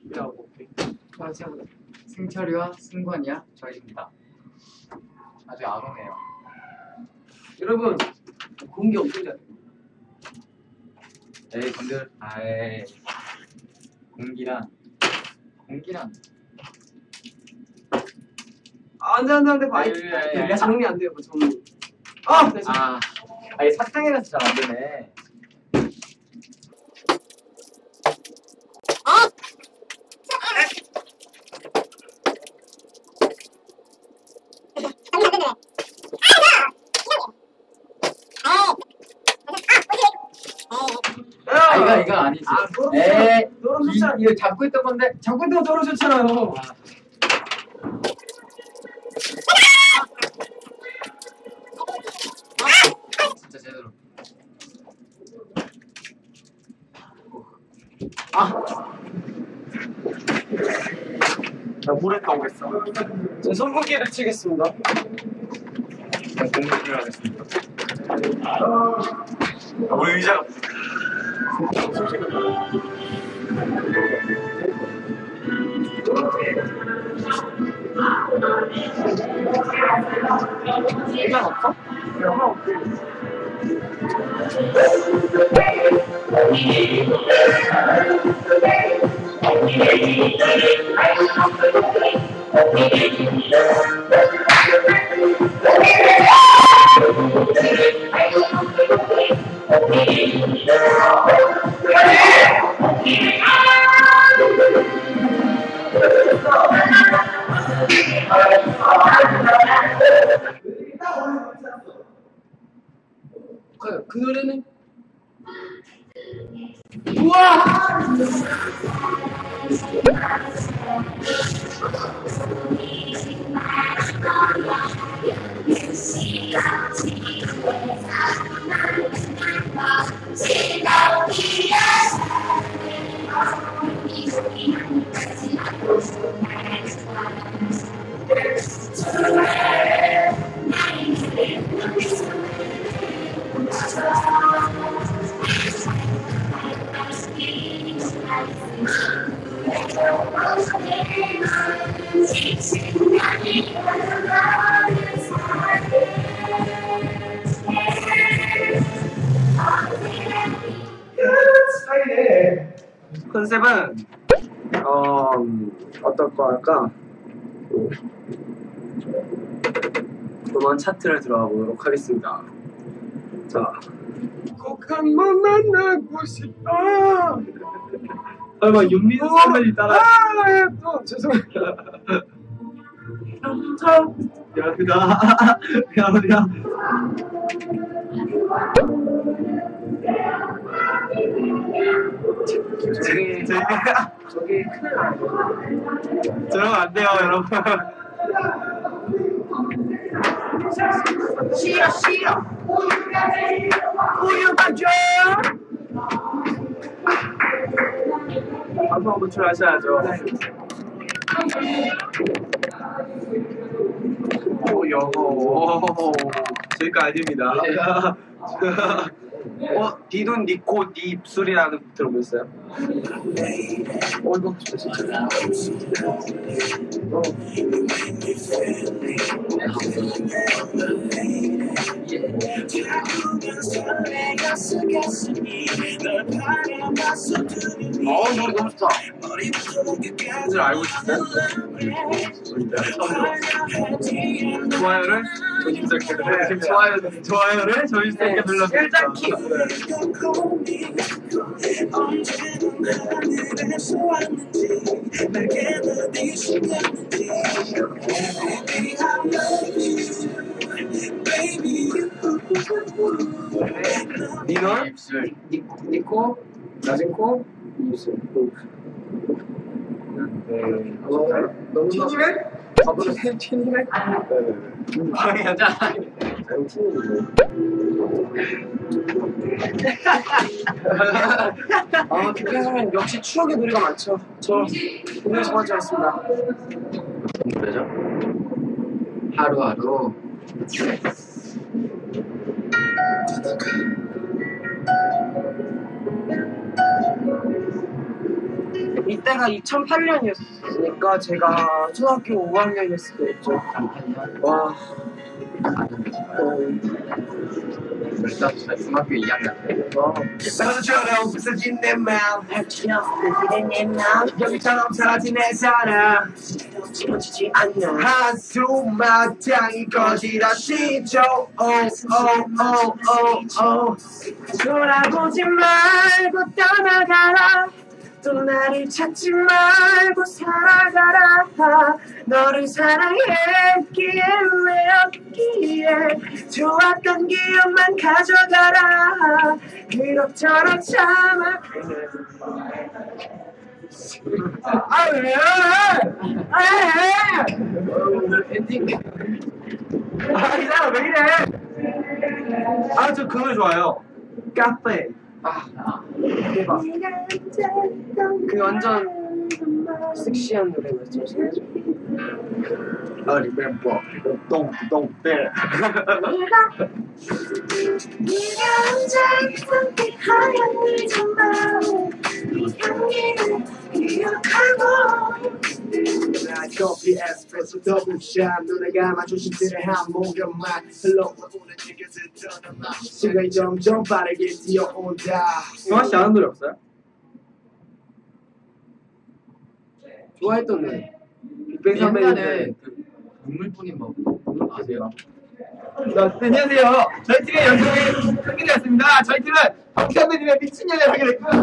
맞아. 승철이와 승관이야 저희입니다. 아직 안 오네요. 여러분 공기 엄청 잘. 에이 건들. 아이 공기란. 안돼 아이, 야 정리 안 돼요 정리. 아 아니 사탕이라서 잘 안 되네. 이거 아니지. 이거 잡고 있던 건데 잡고 있던 거 떨어졌잖아요. 진짜 제대로. 나 물에 가오겠어. 저 선풍기를 치겠습니다. 공기를 하겠습니다. 우리 의자가 의자 없어? 하나 없지. 그 노래는 우와! 컨셉은 어떨 거 할까? 음원 차트를 들어가 보도록 하겠습니다. 자, 꼭 한 번 만나고 싶다. 설마 윤민수 선배님 따라? 또 죄송합니다. 야 어디야? 저기 큰일 나요. 저러면 안 돼요, 여러분. 싫어. 우유가 줘. 방송 노출하셔야죠. 오 영어. 저희가 아닙니다. 디돈 니코 니 입술이라는 곡 들어보셨어요? 이거 진짜. 노래 너무 좋다. 오늘 알고 있었어요? 좋아요를 조심스럽게 눌러주세요. 좋아요를 조심스럽게 눌러주세요. 일단 키. 니너 입술 니코 낮은 코 입술. 너무 튀김해? 밥으로 튀김해? 방해하자. 김현 선배님 역시 추억의 노래가 많죠. 저 오늘 정하지 않습니다. 노래죠? 하루하루. 이때가 2008년이었으니까 제가 초등학교 5학년이었을 때였죠. 와. 벌써 중학교 2학년 때. 너처럼 부서진 내 맘, 여기처럼 사라진 내 사랑, 지워지지 않는 한숨마당이 거지라시죠. 돌아보지 말고 떠나가라. 또 나를 찾지 말고 살아가라. 너를 사랑했기에 외웠기에 좋았던 기억만 가져가라. 그럭저럭 참아. 왜? 엔딩. 이 사람 왜 이래? 저 그거 좋아요. 카페. 대박. 그 완전 섹시한 노래였죠. I remember don't bear. 네가 혼자 있던 그 하얀 늦은 밤, 네 향기를 기억하고 커피 에스프레소 더블샷 눈을 감아 조심스레 한 모금만 흘러오는 지겨졌던 맘 시간이 점점 빠르게 뛰어온다. 형아씨 아는 노래 없어요? 좋아했던 노래 빅뱅 선배님들 그 눈물뿐인 법 아세요? 안녕하세요. 저희 팀의 연습이 하게 되었습니다. 저희 팀은 박 선배님의 미친년을 하게 됐고요.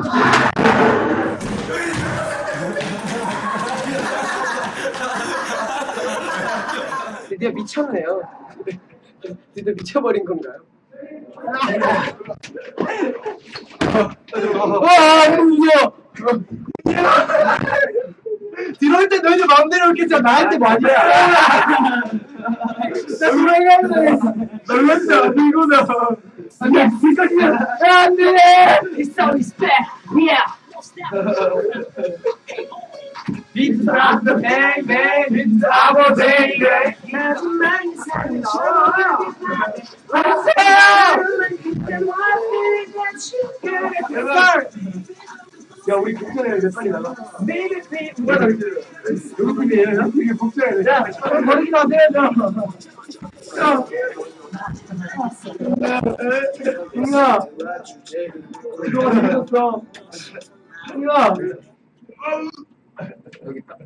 드디어 미쳤네요. 드디어 미쳐버린 건가요? 와, 너무 무서워. 들어올 때 너희들 마음대로 이렇게 나한테 뭐 아니야. 나 돌아가는데 너 진짜 안 되구나. 안돼, 불까지야. 안돼. It's so respect, yeah. It's not the bang bang, it's our baby. 야, 우리 복전해야 돼. 빨리 나가. 누가 나가지? 여기 팀이에요. 이게 복전해야 돼. 야, 버리기도 안 돼야죠. 형아, 들어가 생겼어. 형아. 여기 있다.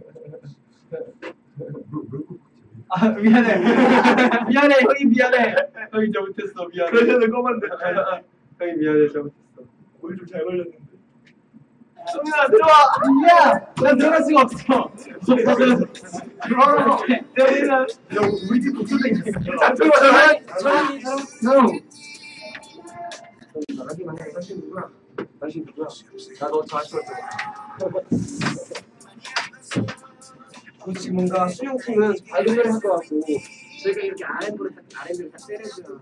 미안해. 미안해, 형이 미안해. 형이 잘못했어, 미안해. 그래서 검은데. 형이 미안해, 잘못했어. 물 좀 잘 걸렸는데. 성민아, 들어와! 야! 난 들어갈 수가 없어. 야, 우리 집 복수생이야. 자, 들어와, 나가기만 해. 당신 누구야? 당신 누구야? 나 너 잘 싫었잖아. 지금 뭔가 수영팀은 밝은 노래 할 것 같고 저희가 이렇게 R&B를 딱 때려주잖아.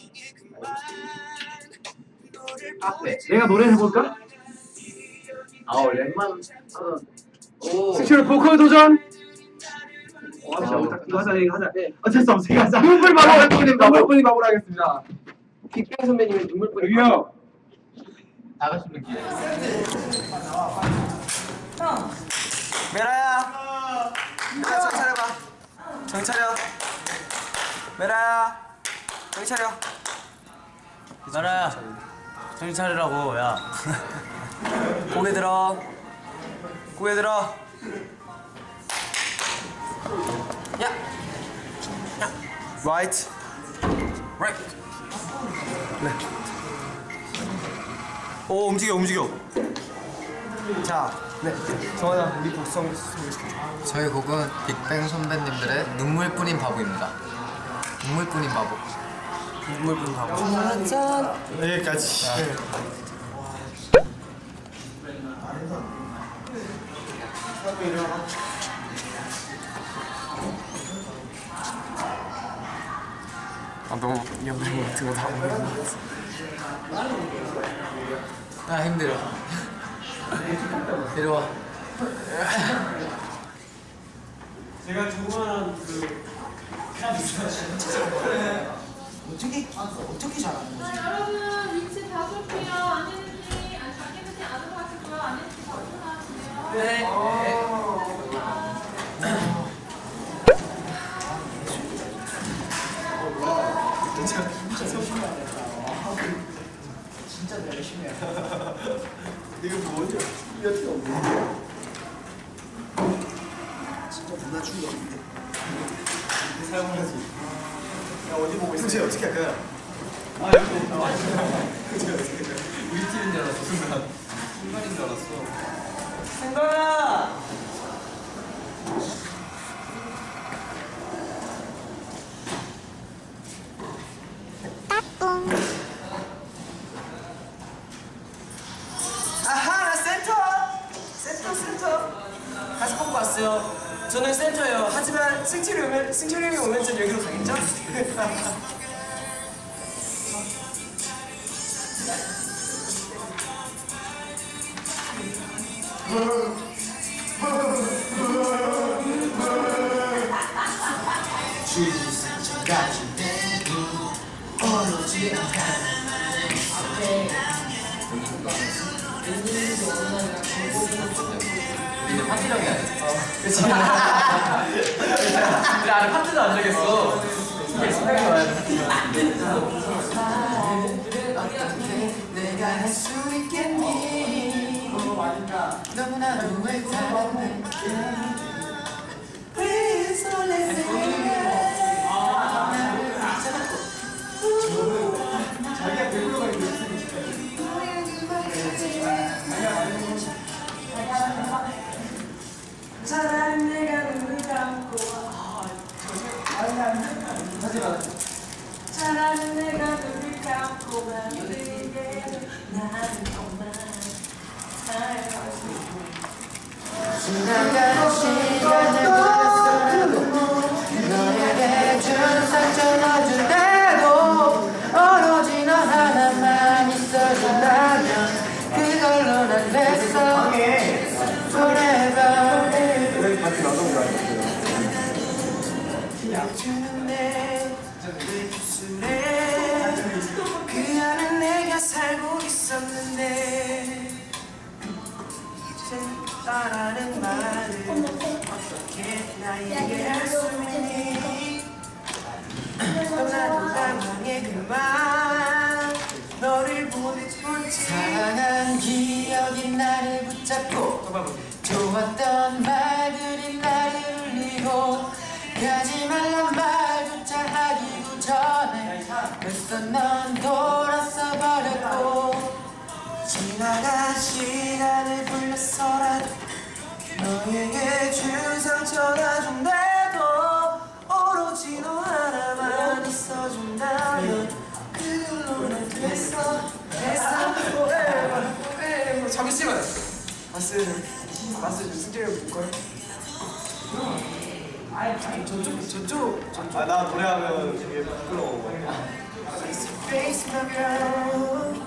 카페. 내가 노래 해볼까? 랩만. 오. 스케줄 보컬 도전! 이거 하자, 이거 하자. 어쩔 수 없어, 이거 하자. 눈물뿐이 마무리 하겠습니다. 빅뱅 선배님의 눈물뿐이. 여기요. 나가시는 기회. 메라야, 정신 차려봐. 정신 차려. 메라야, 정신 차려. 나라야 정신 차리라고. 야 고개 들어. 고개 들어. 야. Right. Right. 오, 움직여. 자, 네. 정환아, 우리 곡성 소개시켜줘. 저희 곡은 빅뱅 선배님들의 눈물뿐인 바보입니다. 눈물뿐인 바보. 눈물뿐 바보. 여기까지. 너무 연병 같은 거 다 오는 것 같아. 아 힘들어. 이리 와. 제가 좋아하는 어떻게 잘하는 거지? 자, 여러분 위치 봐볼게요. 안내진이 작게 아들 하시고요. 안내진 바로 나와주세요. 진짜 열심히 해. 이거 뭐냐? 이거 없는데. 진짜 누나 충격. 사용하지. 야 어디 보고 있어? 그치 어떻게 할까요? 아 여기 있다. 그치 어떻게 할까요? 우리 팀인 줄 알았어 순간. 순간인 줄 알았어. 생각아. 아하 센터 다시 뽑고 왔어요. 저는 센터예요. 하지만 승철이 형이 오면 전 여기로 가겠죠? 주상처까지 되고 오로지 하나만을 우리는 파티력이 아니야. 그치. 근데 아래 파트도 안 되겠어. 이게 생각이 와야 내가 할 수 있겠니? 너무나도 외딴데 Please don't let me 자기가 배불러가 있는 사랑 내가 눈을 감고 하지마. 사랑은 내가 눈을 감고 만들게 나는 정말 지나가는 시간을 보냈어도 너에게 준 상처는 준대도 오로지 너 하나만 있어준다면 그걸로 난 됐어 Forever 왜 같이 나가는 거 아니야? 주는 내 입술에 그 안에 내가 살고 있었는데 이제 떠나는 말을 어떻게 나에게 할 수 있니? 너나도 당황해 그만 너를 보내준 사랑한 기억이 나를 붙잡고 좋았던 말들이 나를 울리고 가지 말란 말조차 하기도 전에 벌써 넌 돌아서 버렸고 지나간 시간을 돌려서라도 너에게 준 상처나 준대도 오로지 너 하나만 있어준다면 그걸로 난 됐어 forever. 잠시만. 바스 승재를 볼걸? 저쪽. 아 나 노래하면 되게 부끄러워. Face my girl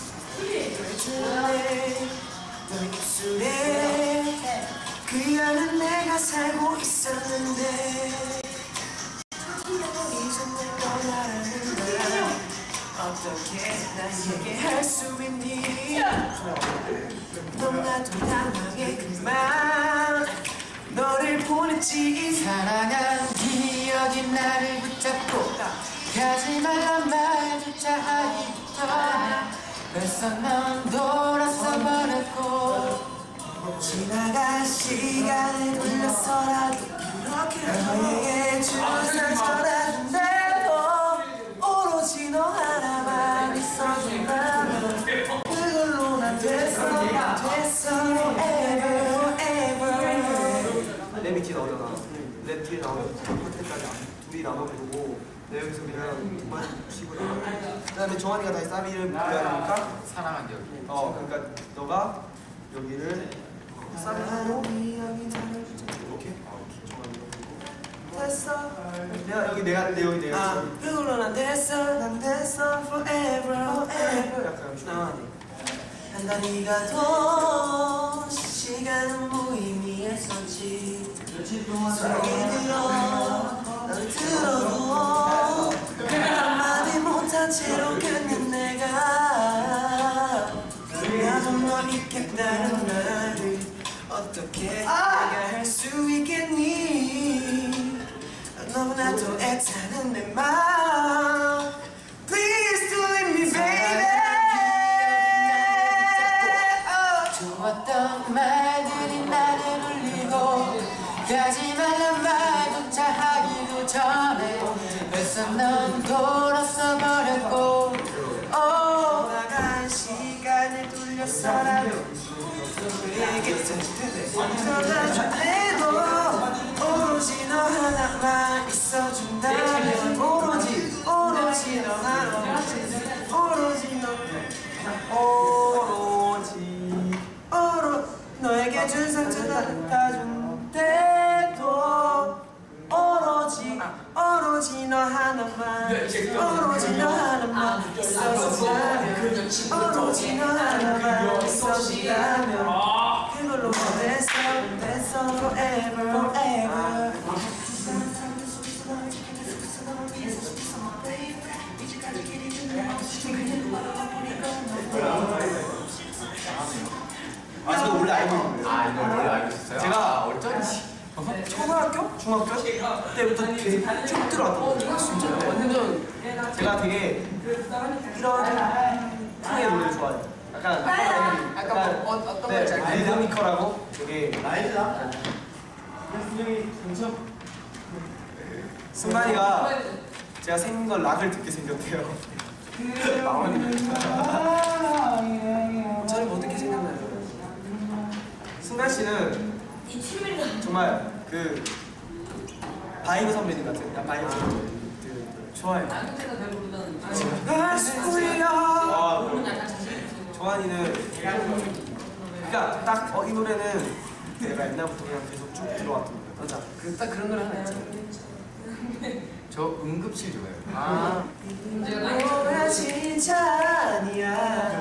너 입술에 그 안에 내가 살고 있었는데 이제 내 거라는 말 어떻게 나에게 할 수 있니? 너무나도 당황해 그만 너를 보냈지 사랑한 기억이 나를 붙잡고 가지 말란 말조차 하기도 전에 벌써 넌 돌아서 버렸고 지나간 시간을 돌려서라도 너에게 준 상처라는데도 오로지 너 하나만 있어준다면 그걸로 난 됐어 forever 랩이 뒤에 나오잖아. 랩 뒤에 나오면 그때까지 둘이 나눠 부르고 내 여기서 그냥 그만 쉬고 나가. 그다음에 정환이가 다시 사비를 불러야 사랑한 기억이 그러니까 너가 여기를 사비하고 이렇게 됐어 내가 여기 내가 그걸로 난 됐어 forever 약간 한 달이 가도 시간은 무의미했었지 며칠 동안 소리 들어 널 들어도 한마디 못한 채로 끝낸 내가 나도 널 잊겠다는 말을 어떻게 내가 할 수 있겠니? 너무나도 애타는 내 맘. Please don't leave me, baby. 좋았던 말들이 나를 울리고 가지 말란 말조차 하기도 전에 벌써 넌 돌아서 버렸고 나간 시간을 돌려서라도 그에게 전해도 오로지 너 하나만 있어준다면 오로지 너 하나만 오로지 너에게 준 상처는 다 준대도 오로지 너 하나만 오로지 너 하나만 있어준다면 오로지 너 하나만 있어준다면 그걸로 됐어 forever 저 원래 알고 있는데요. 이거 원래 알고 있었어요? 제가 어쩐지 초등학교? 중학교? 때부터 되게 쭉 들어왔거든요. 진짜요? 완전 제가 되게 이런 풍의 노래를 좋아해요. 약간 어떤 네, 걸지 알겠어요? 리드미컬하고 되게 나이스다. 승만이가 제가 생긴 걸 락을 듣게 생겼대요. 저는 뭐 어떻게 생겼나요? 승관 씨는 정말 그 바이브 선배님 같은 바이브 선배님 좋아해요. 조한이는 그러니까 딱 이 노래는 내가 옛날부터 그냥 계속 쭉 들어왔던 거예요. 맞아. 딱 그런 노래 하나 있잖아. 저 응급실 좋아해요. 노래 진짜 아니야.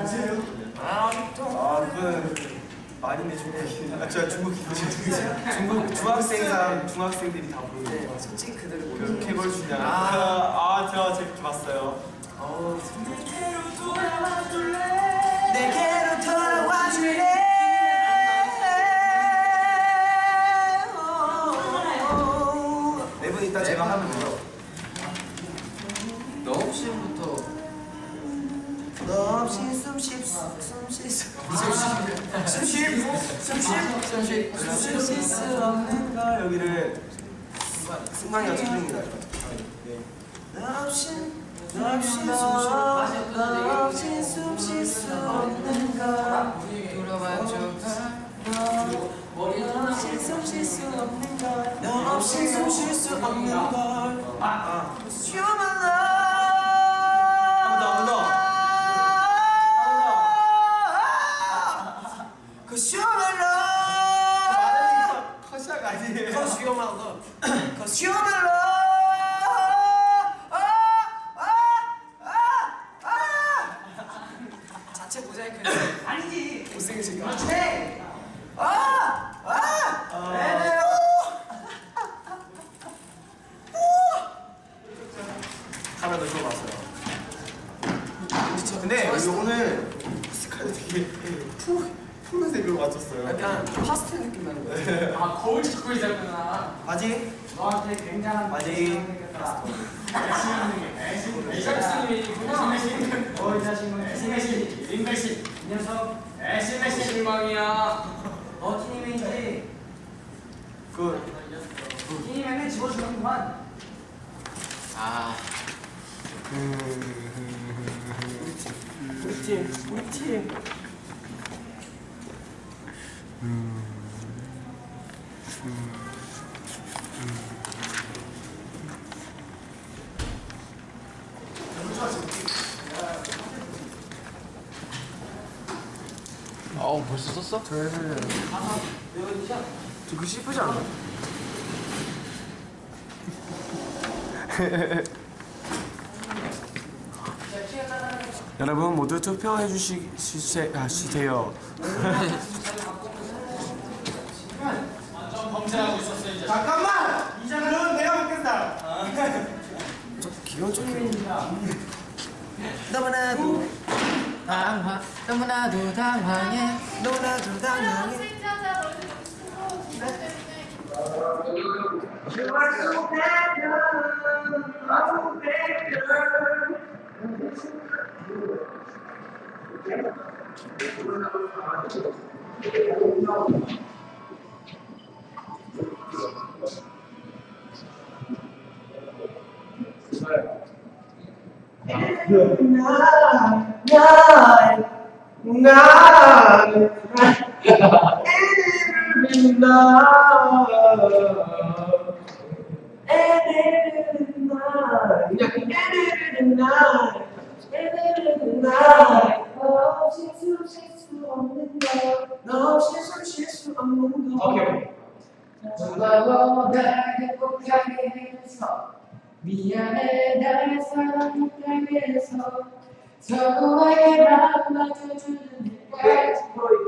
그건 많이네 중국인. 제가 중국 중학생들이 다 부르는 솔직히 그대로 그 캐벌 주냐. 제가 재밌게 봤어요. 내게로 돌아와 줄래? 네 분 이따 제가 하면 돼요. 너 없이부터 너 없이 숨쉴 수 없는 걸 여기를 승관이가 틀립니다. 너 없이 숨 쉴 수 없는 걸 돌아와줘. 너 없이 숨 쉴 수 없는 걸 너 없이 숨 쉴 수 없는 걸 Human love 한 번 더. Cause you're my love 컷시아가 아니에요. Cause you're my love Cause you're my love 자체 모자이크 아니지 못생겼으니까 그렇지 하나 더 줘봤어요. 근데 오늘 색깔이 되게 푸른색으로 맞췄어요. 약간 파스텔 느낌 나는 거야 거울 찾고 있었구나. 바지? 너한테 굉장한 바지. 이상수님이 이 자식은 애쉬매시 링매시 이 녀석 애쉬매시 실망이야. 너 티니맨이지 티니맨을 집어주는구만. 우리 팀 벌써 썼어? 저 글씨 예쁘지 않아? 여러분 모두 투표해 주세요. 범죄하고 있었어 이제. 잠깐만! 이장은 내가 먹겠다. 저 귀여운 척해. 너무나도 너무나도 당황해. 너무나도 당황해 누가 날 행복하게 해서 미안해 날 사랑하게 해서 서로에게 마음 맞춰주는 일까지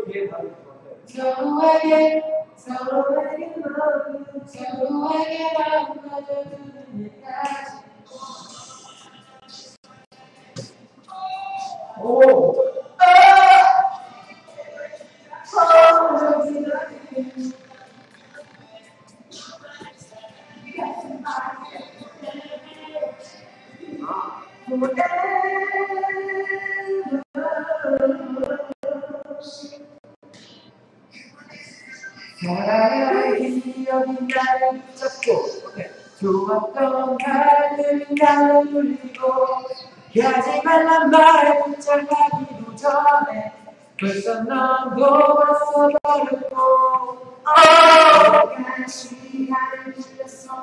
서로에게 마음 맞춰주는 일까지 사랑의 기억이 나를 붙잡고 좋았던 날들 나를 울리고 가지 말란 말에 붙잡하기도 전에 벌써 넌 돌아서 버렸고 내가 시간을 빌렸어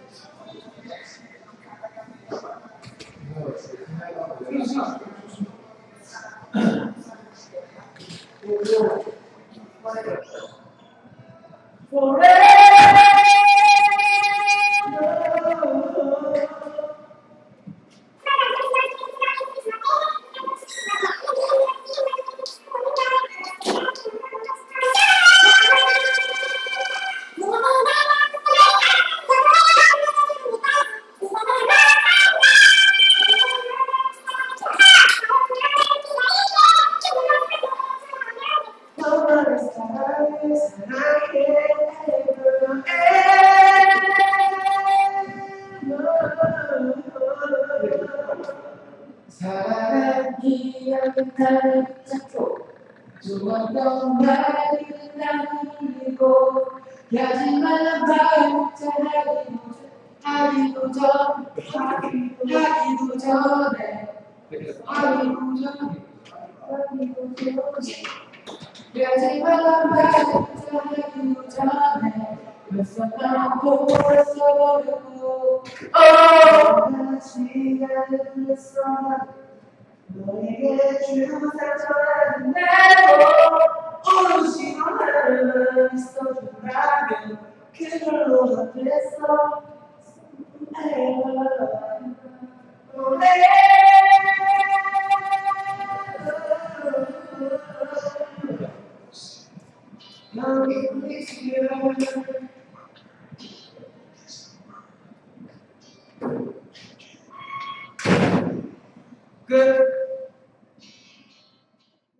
사랑한 기억은 나를 붙잡고 좋았던 날들은 나를 울리고 가지 말란 말에 하기도 전에 가지 말란 말에 하기도 전에 벌써 난 돌아서 버렸고 난 시간을 흘렸어 너에게 준 상처는 내도 오르시고 나를 있어주라면 그걸로 다 됐어 끝.